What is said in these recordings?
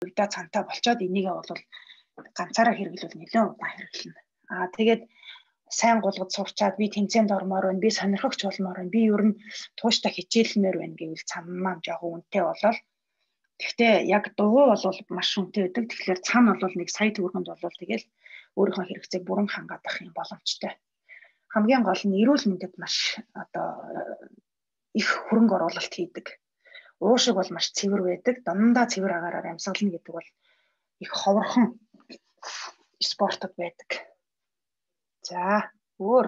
үедээ цантай болчоод энийгээ бол ганцаараа хэрэглүүл нэлээд удаан хэрэглэнэ. Тэгээд сайн гулгад сурчаад би тэмцээнд ормоор байна, би сонирхогч болмоор байна, би ер нь тууштай хичээлмээр байна гэвэл цан маань жоохон үнэтэй болол. Гэхдээ яг дугуй бол маш үнэтэй байдаг. Тэгэхээр цан бол 1 сая төгрөгөнд бол тэгэл өөрийнхөө хэрэгцээг бүрэн хангаад авах юм боломжтой. Хамгийн гол нь эрүүл мэндэд маш их хөрөнгө оруулалт хийдэг. Уушиг бол маш цэвэр байдаг. Дандаа цэвэр агаараар амьсгална гэдэг бол их ховорхон спортод байдаг. За, өөр.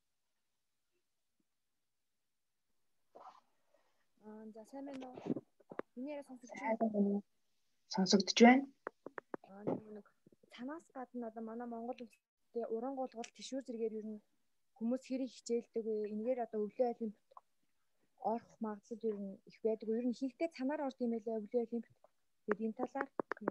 За сайн байна уу? Миний яриа сонсогдож байна. Нэг цанаас гадна одоо манай Монгол улсад уран гулгалт тишүүр зэрэгээр ер нь хүмүүс хэрэг хичээлдэг вэ? Энэгээр одоо өвлийн олимпиад орох магадлал ер нь их байдаг. Ер нь хийхдээ цанаар орд юм байлаа өвлийн олимпиад. Тэгээд энэ талаар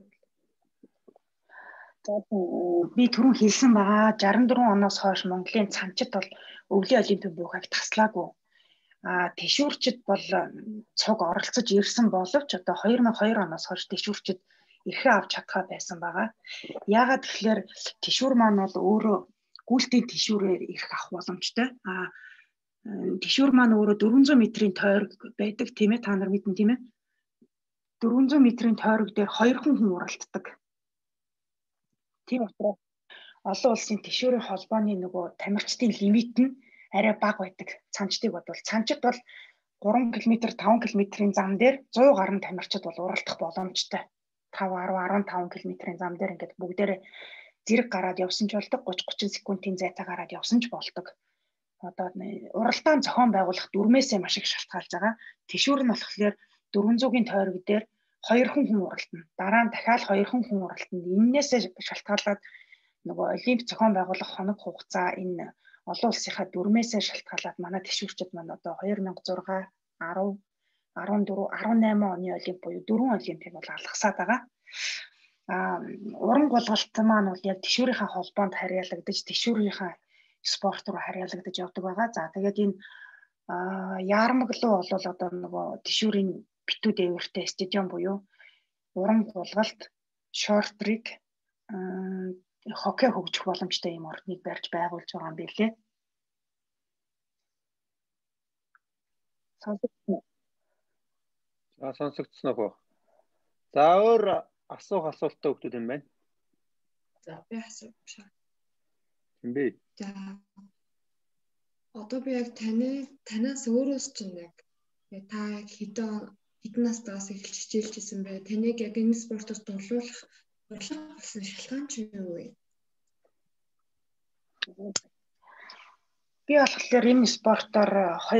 би түрүүн хэлсэн байгаа 64 оноос хойш Монголын цанчид бол өвлийн олимпийн буухайг таслаагүй. Тишүүрчид бол цуг оролцож ирсэн боловч одоо 2002 оноос хойш тишүүрчид эрхээ авч чадхаа байсан байгаа. Яагаад тэгэхээр тишүүр маань бол өөрөө гүйлтийн тишүүрээр эрх авах боломжтой. Тишүүр маань өөрөө 400 метрийн тойрог байдаг тийм ээ, та нар мэднэ тийм ээ. 400 метрийн тойрог дээр 2 хүн уралддаг. Тийм учраас олон улсын тишүүрийн холбооны нөгөө тамирчдын лимит нь арай бага байдаг. Цанчдыг бодвол цанчид бол 3 км 5 км-ийн зам дээр 100 гаруй тамирчид бол уралдах боломжтой. 5 10 15 км-ийн зам дээр ингээд бүгдээрээ зэрэг гараад явсан ч болдог, 30 секундын зайтай гараад явсан ч болдог. Одоо уралдаан зохион байгуулах дүрмээсээ маш их шалтгаалж байгаа. Тишүүр нь болохоор 400-гийн тойрог дээр 2 хүн уралдана. Дараа нь дахиад 2 хүн уралдана. Эннээсээ шалтгаалаад нөгөө олимп зохион байгуулах хоног хугацаа энэ олон улсынхаа дүрмээсээ шалтгаалаад манай тишүүрчид маань одоо 2006, 10, 14, 18 оны олимп буюу 4 олимпийг бол алгасаад байгаа. Уран гулгалт маань бол яг тишүүрийнхаа холбоонд харьяалагдаж, тишүүрийнхаа спорт руу харьяалагдаж явдаг байгаа. За тэгээд энэ яармаглуу бол одоо нөгөө тишүүрийн битүү дээвэртэй стадион буюу уран гулгалт, шорт трек, хоккей хөгжих боломжтой юм ордныг барьж байгуулж байгаа юм билээ. Сонсогдсон уу? За өөр асуулттай хүмүүс юм байна. За би асууж байна. Тийм би. За одоо би яг танаас өөрөөс чинь яг та хэдэн настайгаас эхэлж хичээлж исэн бэ? Таныг яг энэ спортод дурлуулах болсон шалтгаан ч юу вэ? Би болохоор энэ спортоор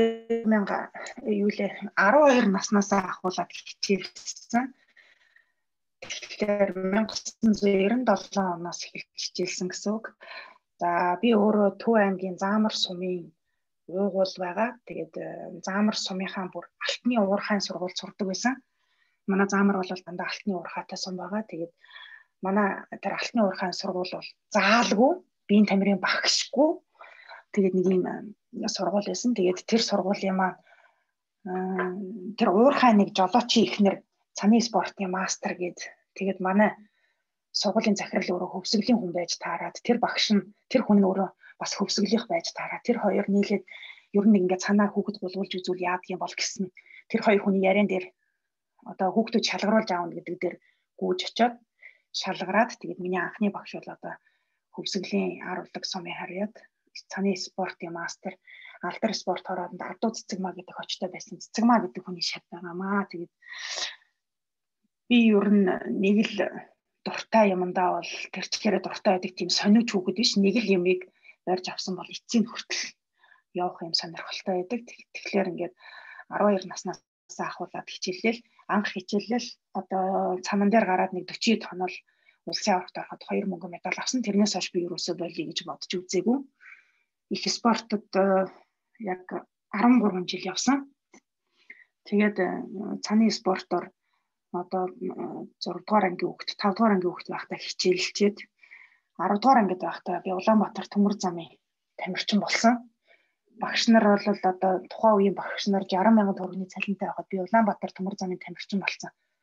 12 наснаас ахуулаад хичээлсэн. Тэгэхээр 1997 оноос эхэлж хичээлсэн гэсэн үг. За би өөрөө Төв аймгийн Заамар сумын уугуул байгаа. Тэгээд Заамар сумынхаа бүр алтны уурхайн сургуульд сурдаг байсан. Манай Заамар бол дандаа алтны уурхайтай сум байгаа. Тэгээд манай тэр алтны уурхайн сургууль бол заалгүй, биеийн тамирын багшгүй. Тэгээд нэг юм сургууль байсан. Тэгээд тэр сургуулийн маань тэр уурхай нэг жолоочийн ихнэр цаны спортын мастер гээд тэгээд манай сургуулийн захирал өөрөө хөвсгөлийн хүн байж таарад тэр багш нь тэр хүн нь өөрөө бас хөвсгөлийнх байж таарад тэр хоёр нийлээд ер нь ингээд цанаа хүүхэд гулгуулж үзүүл яадаг юм бол гэсэн тэр хоёр хүний яриан дээр одоо хүүхдүүд шалгаруулж аавна гэдэг дээр гүйж очиод шалгараад тэгээд миний анхны багш бол одоо хөвсгөлийн харуулдаг сумын харьяад цаны спортын мастер алдар спорт хороонд Ардуу Цэцэгмаа гэдэг очтой байсан. Цэцэгмаа гэдэг хүний шат байгаамаа. Тэгээд би ер нь нэг л дуртай юмдаа бол тэр чигээрээ дуртай байдаг тийм сониуч хүүхэд биш. Нэг л юмыг барьж авсан бол эцсийн хүртэл явах юм сонирхолтой байдаг. Тэгэхээр ингээд 12 наснаас ахуулаад хичээллээ. Анх хичээлэл одоо цанан дээр гараад нэг 40 тонол улсын аврагт ороход 2 мөнгө медаль авсан. Тэрнээс хойш би юусоо болиё гэж бодож үзээгүй. Их спортод яг 13 жил явсан. Тэгээд цаны спортоор одоо 6 дугаар ангийн хүүхэд 5 дугаар ангийн хүүхэд байхдаа хичээлчээд 10 дугаар ангид байхдаа би Улаанбаатар төмөр замын тамирчин болсон. Багш нар бол одоо тухайн үеийн багш нар 60,000 төгрөгийн цалинтай байхад би Улаанбаатар төмөр замын тамирчин болсон.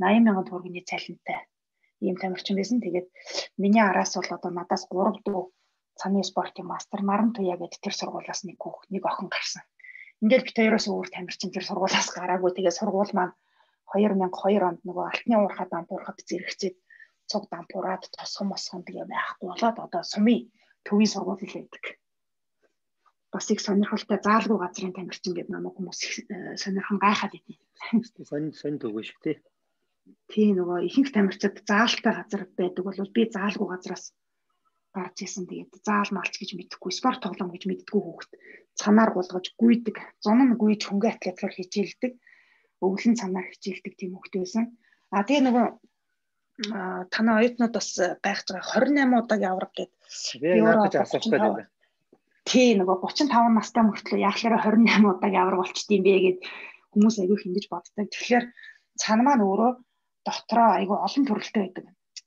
80,000 төгрөгийн цалинтай ийм тамирчин байсан. Тэгээд миний араас бол одоо надаас 3 дүү цааны спортын мастер Наран Туя гэдэг тэр сургуулиас нэг охин гарсан. Ингээд бит хоёроос өөр тамирчин тэр сургуулиас гараагүй. Тэгээд сургууль маань 2002 онд нөгөө алтны уурхаа дампуурхад зэрэгцээд цуг дампуураад тосгон тэгээ байхгүй болоод одоо сумын төвийн сургууль байдаг. Бас их сонирхолтой заалгүй газрын тамирчин гэдэг намайг хүмүүс сонирхон гайхаад идэв. Сонь төгөө шиг тий. Тий нөгөө ихэнх тамирчид заалтай газар байдаг бол би заалгүй газраас гарч исэн. Тэгээд заал малч гэж мэдхгүй, спорт тоглоом гэж мэддэггүй хүүхэд цанаар гулгаж гүйдэг, зун нь гүйж хөнгө атлетлоор хичээлдэг, өвлөн цанаар хичээлдэг тийм хүүхэд байсан. Тэгээ нөгөө танай оюутнууд бас гайхаж байгаа 28 удаа явраг гэдэг. Би наадаж асуух гэдэг. Тий нөгөө 35 настай мөртлөө яахлаараа 28 удаа явраг болчдгийм бэ гэд хүмүүс айгүй хингэж боддог. Тэгэхээр цан маань өөрөө дотроо айгүй олон төрөлтэй байдаг.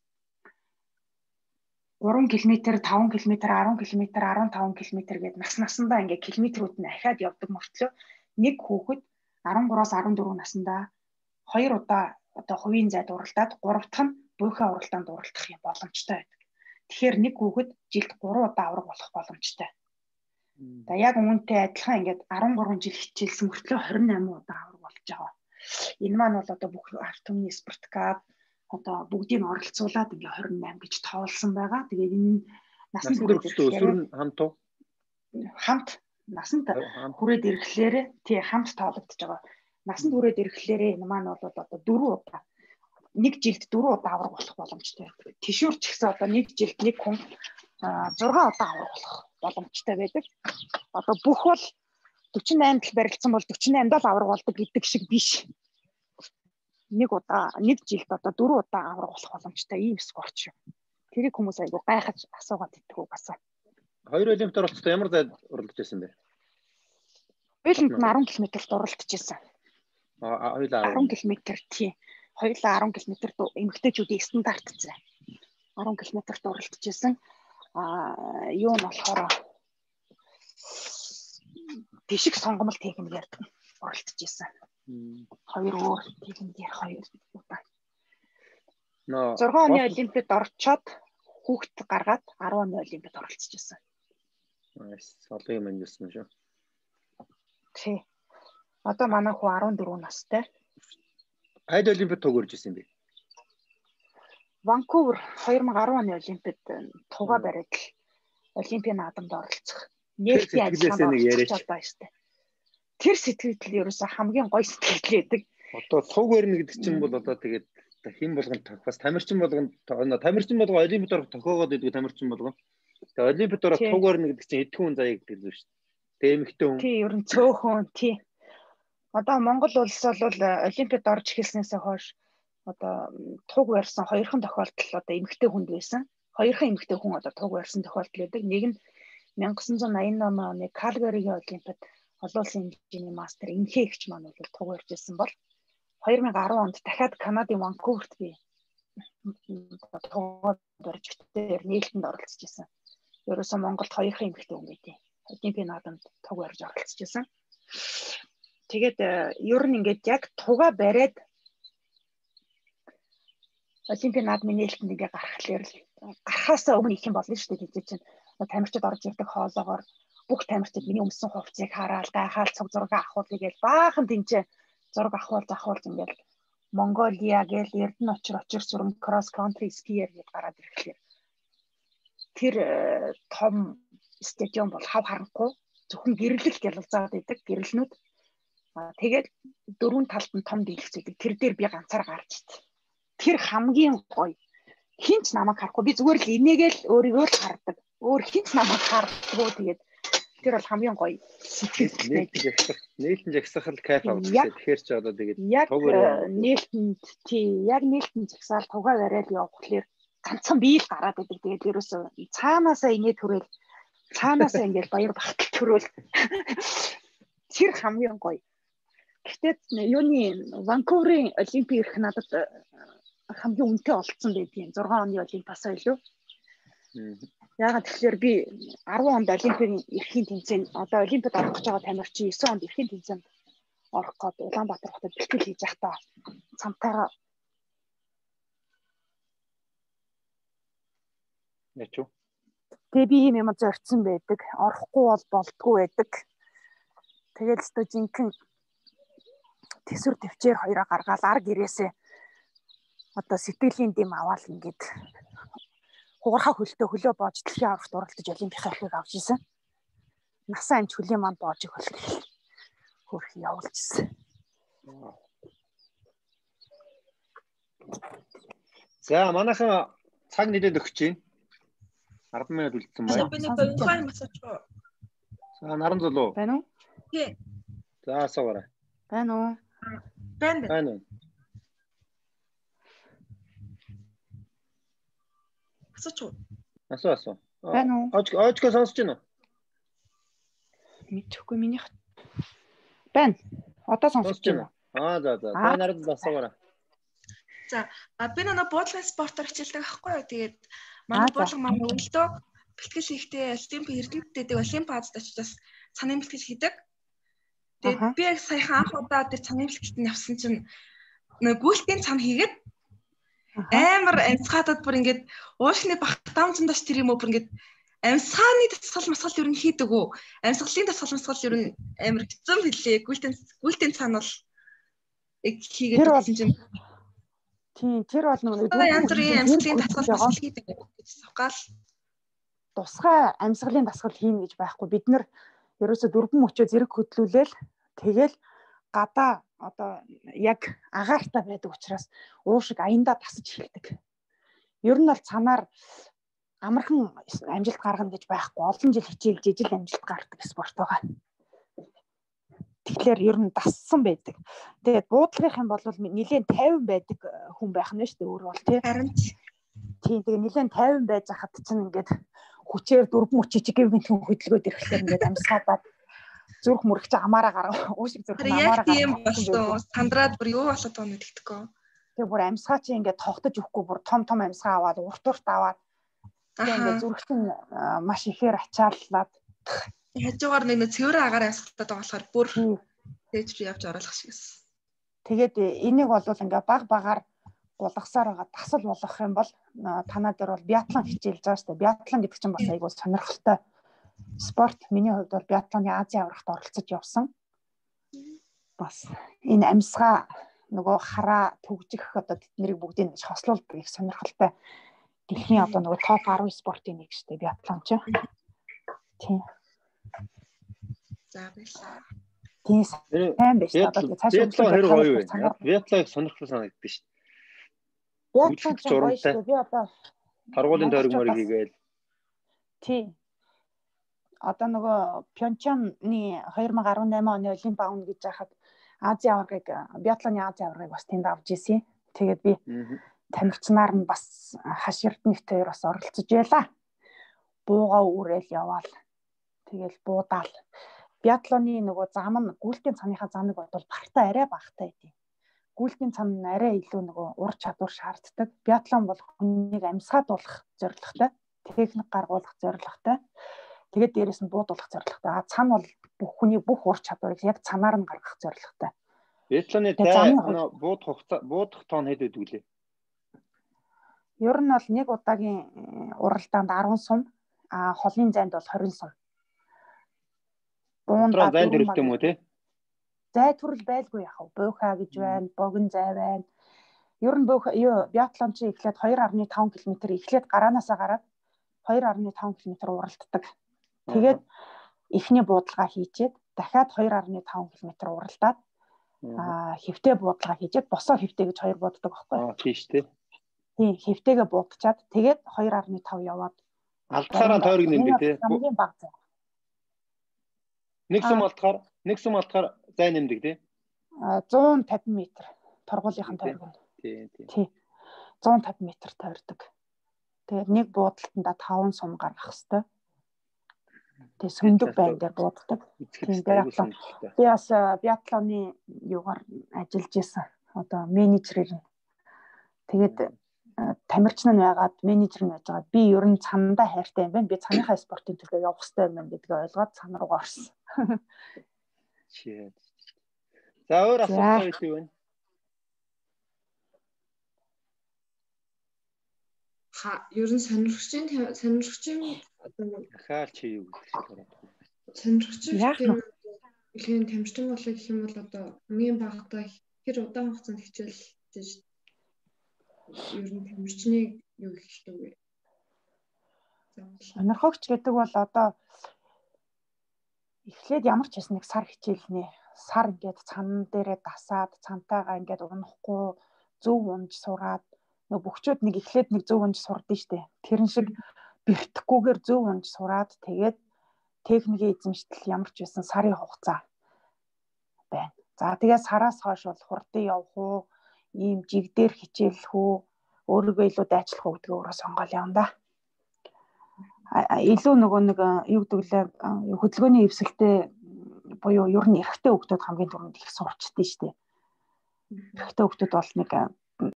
3 км, 5 км, 10 км, 15 км гэдэг насандаа ингээ километрүүд нь ахаад явдаг мөртлөө нэг хүүхэд 13-аас 14 наснда 2 удаа одоо хувийн зайд уралдаад 3 дахь нь буйхаа уралдаанд уралдах юм боломжтой байдаг. Тэгэхээр нэг хүүхэд жилд 3 удаа авраг болох боломжтой. За яг үүнтэй адилхан ингээд 13 жил хичээлсэн мөртлөө 28 удаа авраг болж байгаа. Энэ маань бол одоо бүх ард түмний спортикад одоо бүгдийг нь оролцуулаад ингээ 28 гэж тоолсон байгаа. Тэгээд энэ насанд хүрээд хамт насанд хүрээд ирэхлээр тий хамт тоологдож байгаа. Насанд хүрээд ирэхлээр энэ маань бол одоо 4 удаа нэг жилд 4 удаа авраг болох боломжтой. Тишүүрч гэсэн одоо нэг жилд нэг хүн 6 удаа авраг болох боломжтой байдаг. Одоо бүх бол 48-д барилцсан бол 48-д л авраг болдог гэдэг шиг биш. Нэг жилд одоо 4 удаа авраг болох боломжтой ийм спорт шүү. Тэрийг хүмүүс айгу гайхаж асуугаад идэх угаасаа. 2 олимпиад оролцохдоо ямар зайд уралдаж байсан бэ? Хоёуланд нь 10 км-т уралдаж байсан. Хоёулаа 10 км тий. Хоёулаа 10 км эмэгтэйчүүдийн стандарт зай. 10 км-т уралдаж байсан. Юу нь болохоор тишиг сонгомол техникээр оролцож байсан. 2 өөр техникээр 2 удаа. 6 оны олимпиад орчоод хүүхэд гаргаад 10 оны олимпиад оролцож байсан. Олон юм амьдсан шүү. Тий. Одоо манай хүү 14 настай. Хайд олимпиад тугөрж исэн бэ? Ванкувер 2010 оны олимпиад тугаа бариад олимпийн наадамд оролцох. Нээлтийн ажиллагаанд оролцож байгаа шүү дээ. Тэр сэтгэл ерөөсө хамгийн гоё сэтгэл байдаг. Одоо туг барина гэдэг чинь бол одоо тэгээд хэн болгонд бас тамирчин болгонд олимпиад орох тохиогоод идэг тамирчин болгоно. Тэгээд олимпиад орох туг барина гэдэг чинь эдхэн хүн заяа гэдэг л шүү дээ. Тэгээд эмэгтэй хүн. Тий, ер нь цөөхөн тий. Одоо Монгол улс бол олимпиад орж эхэлснээс хойш одоо туг барьсан 2хан тохиолдол одоо эмэгтэй хүнд байсан. 2хан эмэгтэй хүн одоо туг барьсан тохиолдол байдаг. Нэг нь 1988 оны Калгаригийн олимпиад олон улсын хэмжээний мастер Инхэ гэгч маань бол туг барьж ирсэн бол 2010 онд дахиад Канадын Ванкуверт би туг барьж ихтэй нээлтэнд оролцож ирсэн. Ерөөсөө Монголд 2хан эмэгтэй хүн байдیں۔ Олимпийн наадамд туг барьж оролцож ирсэн. Тэгээд ер нь ингээд яг тугаа бариад олимпийн наадмын нээлтэнд ингээ гарахаасаа өмнө их юм болно шүү дээ. Тэгж чинь тамирчид орж ирдэг хоолоогоор бүх тамирчид миний өмсөн хувцсыг хараад гайхаад цуг зураг авахуулъя гэж баахан тэнцээ зураг авахуулж ингээл Монголиа гээл Эрдэнэ очир сүрэн кросс контри скиер гэж гараад ирэхлээр тэр том стадиум бол хав харанхуй зөвхөн гэрлэл гялалзаад байдаг гэрлэнүүд. Тэгээд дөрвөн талд нь том дийлэгч байдаг. Тэр дээр би ганцаар гарч ит. Тэр хамгийн гоё. Хинч намайг харахгүй. Би зүгээр л инээгээл өөрийгөө л хардаг. Өөр хинч намайг хардаггүй. Тэгээд тэр бол хамгийн гоё сэтгэл байдаг. Нээлтэн жагсаал кайф авдаг. Тэгэхээр ч одоо тэгээд яг нээлтэнд яг нээлтэн жагсаал тугаа бариад явахлаэр ганцхан би л гараад байдаг. Тэгээд ерөөсөө цаанаасаа инээ төрөөл цаанаасаа ингээл баяр багтал төрөөл тэр хамгийн гоё. Гэхдээ юуны Ванкуверийн олимпийн ирэх надад хамгийн үнэтэй олцсон байдгийн 6 оны олимпиасаа илүү. Яагаад тэгэхээр би 10 онд олимпийн эрхийн тэмцээнд одоо олимпиад орох гэж байгаа тамирчин 9 онд эрхийн тэмцээнд орох гээд Улаанбаатар хотод бэлтгэл хийж байхдаа цамтайгаа Яч уу. Тэгээ би ийм юм зорьцсон байдаг. Орохгүй бол болдгүй байдаг. Тэгэл өстө жинхэнэ тэсвэр төвчээр хоёроо гаргаал ар гэрээсээ одоо сэтгэлийн дэм аваад ингээд хугархаа хөлтөө хөлөө боож дэлхийн аврагт оролцож олимпийнхыг авч ирсэн. Насаа амч хөлийн манд боож хөлт хөрх явуулжсэн. За манайхан цаг нэлээд өгч байна. 10 минут үлдсэн байна. Би нэг ухаан юм асууж байгаа. За наран зулуу. Байна уу? Тий. За асуугаарай. Байна уу? Байна. Асуу. Байна уу? Очко сонсож байна уу? Мэдхгүй минийх. Байна. Одоо сонсож байна. За. Та наран асуугаарай. За, би нэг буудлын спортоор хичээлдэг байхгүй юу? Тэгээд манай буудлын маань өвлдөө бэлтгэл хийхдээ Эрдэнэтэд Олимпиадад очиж цанын бэлтгэл хийдэг. Тэгээд би яг саяхан анх удаа тэр цанын бэлтгэлд явсан чинь нэг гүйлтийн цан хийгээд амар амьсгаатад бүр ингээд уушны багтаамжиндаш тэр юм уу бүр ингээд амьсгааны дасгал ер нь хийдэг үү? Амьсгалын дасгал ер нь амар хэцүү хэлээ. Гүйлтийн цан бол хийгээд байсан чинь тийм тэр бол нэг янз бүрийн амьсгалын дасгал хийдэг гэж сухгаал. Тусгай амьсгалын дасгал хийнэ гэж байхгүй. Бид нэр ерөөсө дөрвөн мөчөө зэрэг хөдлүүлээл тэгэл гадаа одоо яг агаартай байдаг учраас уушиг аяндаа тасаж хэлдэг. Ер нь бол цанаар амархан амжилт гаргана гэж байхгүй. Олон жил хичээлж ижил амжилт гаргадаг спорт байгаа. Тэгэхээр ер нь дассан байдаг. Тэгээд буудлагынх юм бол нэлээд 50 байдаг хүн байх нь шүү дээ өөр бол тий. Харин тийм тэгээд нэлээд 50 байж хахад чинь ингээд хүчээр дөрвөн мөчөж гівгэнтхэн хөдөлгөөд ирэхлээр ингээд амьсгаадаад зүрх мөрөх чи амаараа гаргаа уушиг зүрх амаараа гаргаа. Тийм болсон. Сандраад бүр юу болоод байгаа нь гэдэггүй. Тэгээ бүр амьсгаа чи ингээд тогтож өгөхгүй бүр том амьсгаа аваад урт аваад тэгээ ингээд зүрх чинь маш ихээр ачааллаад хажуугаар нэг цэвэр агаараа асуултаад байгаа болохоор бүр тээж рүү явж оруулах шиг байсан. Тэгээд энийг бол ингээ багаар гулгасаар байгаа тасал болгох юм бол танаа дээр бол биатлон хичээлж байгаа шүү дээ. Биатлон гэдэг чинь бас айгүй сонирхолтой спорт. Миний хувьд бол биатлоны Азийн аврагт оролцож явсан. Бас энэ амьсгаа нөгөө хараа төгжих одоо тэднийг бүгдийг нэг хослуулдаг их сонирхолтой. Дэлхийн одоо нөгөө топ 10 спортын нэг шүү дээ биатлон чинь. Тийм. За баярлалаа. Тийм сайн байж та одоо цаашаа хэрэг гоё вэ? Биатлоныг сонирхол санагддаг шүү дээ. Биатлон гоё шүү дээ. Би одоо таргуулын тойрог морийг хийгээл. Тийм. Одоо нөгөө Пьончаны 2018 оны Олимп аавна гэж яхад Азийн аваргыг биатлоны Азийн аваргыг бас тэнд авч ирсэн. Тэгээд би тамирчнаар нь бас хаш эрдэнэтэй бас оролцож байлаа. Буугаа үүрэл яваал. Тэгэл буудаал. Биатлоны нөгөө зам нь гүйлтийн цаныхаа замыг бодвол бартай арай багтай байдیں۔ Гүйлтийн цам нь арай илүү нөгөө ур чадвар шаарддаг. Биатлон бол хүнийг амьсгаадуулах зорилготой, техник гаргуулах зорилготой. Тэгээд дээрэс нь буудуулах зорилготой. Цан бол хүний бүх ур чадварыг яг цанаар нь гаргах зорилготой. Биатлоны буудах тоон хэд байдаг лээ? Ер нь бол нэг удаагийн уралдаанд 10 сум, холын зайд бол 20 сум. Буундаа зай төрөлт юм уу те? Зай төрөл байлгүй яхав. Буухаа гэж байна, богино зай байна. Ер нь биатлон чи эхлээд 2.5 км эхлээд гараанаасаа гараад 2.5 км уралддаг. Тэгээд эхний буудалгаа хийчихэд дахиад 2.5 км уралдаад хэвтэй буудалгаа хийчихэд босоо хэвтэй гэж хоёр бууддаг байхгүй юу? Тийм шүү дээ. Тийм, хэвтэйгээ буудчаад тэгээд 2.5 яваад алдахаараа тойрог нэмдэг те. Хамгийн бага зай. Нэг сум алдахаар зай нэмдэг тий. 150 м торгуулийнхын тойрог нь. Тий. 150 м тойрдог. Тэгээд нэг буудалтанда 5 сум гаргах хэвээр. Тэгээд сөндөг байн дээр бууддаг. Тийм биатлон. Би бас биатлоны юугаар ажиллаж исэн. Одоо менежерээр. Тэгээд тамирчин нь байгаад менежер нь байж байгаа. Би ер нь цанандаа хайртай юм байна. Би цаныхаа спортын төлөө явах хэрэгтэй юм байна гэдгийг ойлгоод цан руугаа орсон. За өөр асуулт юу вэ? ер нь сонирхчийн одоо Ахаал чи юу гэдэг шиг байна. сонирхчийн хэлхийн тамирчин болоо гэх юм бол одоо хамгийн багадаа хэр удаан хугацаанд хичээлдэж ер нь тамирчныг юу хэлдэг вэ? Сонирхогч гэдэг бол одоо эхлээд ямар ч хэсэг нэг сар хичээлнэ. Сар ингээд цан дээрээ дасаад цантайгаа ингээд унахгүй зөв унж сураад нөгөө бөхчүүд нэг эхлээд нэг зөв унж сурдсан штэ. Тэрэн шиг бэртгэхгүйгээр зөв унж сураад тэгээд техникийн эзэмшил ямар ч байсан сарын хугацаа байна. За тэгээд сараас хойш бол хурдан явах уу, ийм жигдээр хичээлэх үү, өөрийгөө илүү дайчлах уу гэдгийг өөрөө сонгоод явна да. Илүү нөгөө нэг юу гэдэг лээ хөдөлгөөний эвсэлтэй буюу ер нь эрэгтэй хүүхдүүд хамгийн түрүүнд их сурчдээ штэ. Эрэгтэй хүүхдүүд бол нэг